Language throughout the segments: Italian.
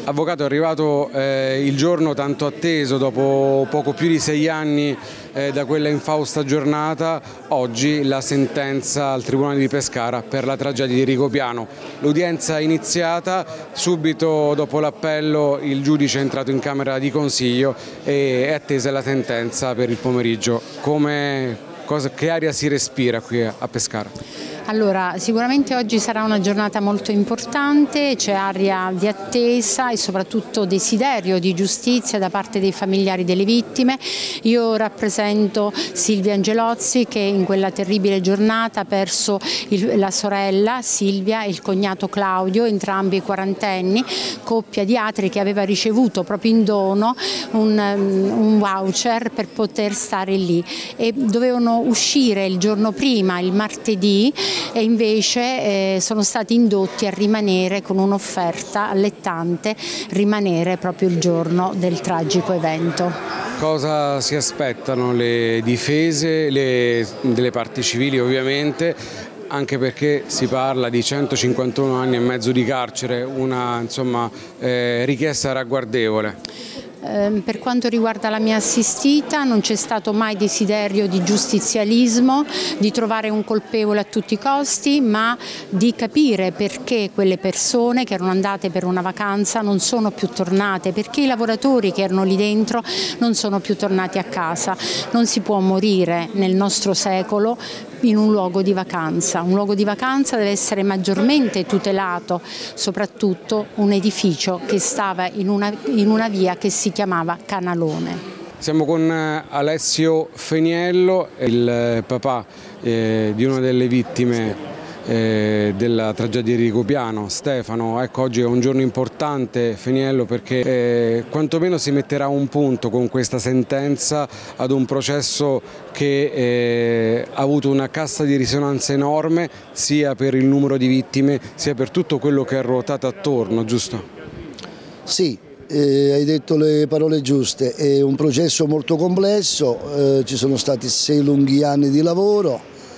Avvocato, è arrivato il giorno tanto atteso, dopo poco più di 6 anni da quella infausta giornata. Oggi la sentenza al Tribunale di Pescara per la tragedia di Rigopiano. L'udienza è iniziata, subito dopo l'appello il giudice è entrato in camera di consiglio e è attesa la sentenza per il pomeriggio. Che aria si respira qui a Pescara? Allora, sicuramente oggi sarà una giornata molto importante, c'è aria di attesa e soprattutto desiderio di giustizia da parte dei familiari delle vittime. Io rappresento Silvia Angelozzi, che in quella terribile giornata ha perso la sorella Silvia e il cognato Claudio, entrambi quarantenni, coppia di atri che aveva ricevuto proprio in dono un voucher per poter stare lì e dovevano uscire il giorno prima, il martedì, e invece sono stati indotti a rimanere con un'offerta allettante, rimanere proprio il giorno del tragico evento. Cosa si aspettano le difese delle parti civili, ovviamente, anche perché si parla di 151 anni e mezzo di carcere, una richiesta ragguardevole. Per quanto riguarda la mia assistita non c'è stato mai desiderio di giustizialismo, di trovare un colpevole a tutti i costi, ma di capire perché quelle persone che erano andate per una vacanza non sono più tornate, perché i lavoratori che erano lì dentro non sono più tornati a casa. Non si può morire nel nostro secolo in un luogo di vacanza. Un luogo di vacanza deve essere maggiormente tutelato, soprattutto un edificio che stava in una via che si chiamava Canalone. Siamo con Alessio Feniello, il papà di una delle vittime della tragedia di Rigopiano, Stefano. Ecco, oggi è un giorno importante, Feniello, perché quantomeno si metterà un punto con questa sentenza ad un processo che ha avuto una cassa di risonanza enorme sia per il numero di vittime sia per tutto quello che è ruotato attorno, giusto? Sì, hai detto le parole giuste, è un processo molto complesso, ci sono stati 6 lunghi anni di lavoro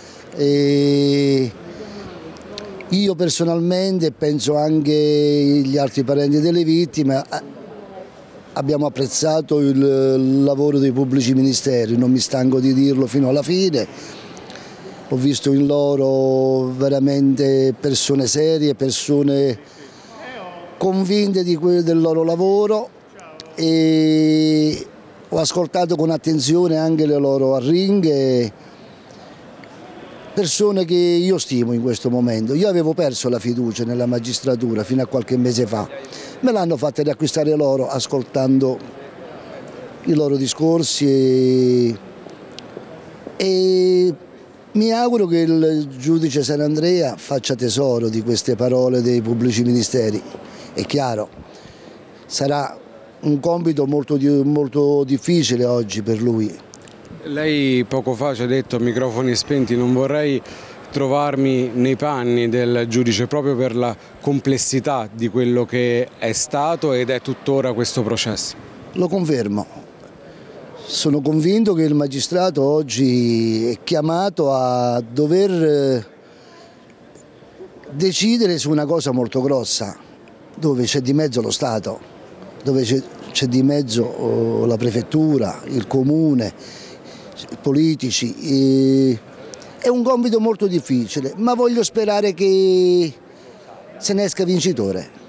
e io personalmente, penso anche gli altri parenti delle vittime, abbiamo apprezzato il lavoro dei pubblici ministeri, non mi stanco di dirlo fino alla fine. Ho visto in loro veramente persone serie, persone convinte del loro lavoro e ho ascoltato con attenzione anche le loro arringhe. Persone che io stimo in questo momento. Io avevo perso la fiducia nella magistratura fino a qualche mese fa, me l'hanno fatta riacquistare loro ascoltando i loro discorsi e mi auguro che il giudice San Andrea faccia tesoro di queste parole dei pubblici ministeri. È chiaro, sarà un compito molto difficile oggi per lui. Lei poco fa ci ha detto a microfoni spenti: non vorrei trovarmi nei panni del giudice, proprio per la complessità di quello che è stato ed è tuttora questo processo. Lo confermo, sono convinto che il magistrato oggi è chiamato a dover decidere su una cosa molto grossa, dove c'è di mezzo lo Stato, dove c'è di mezzo la prefettura, il comune, politici. È un compito molto difficile, ma voglio sperare che se ne esca vincitore.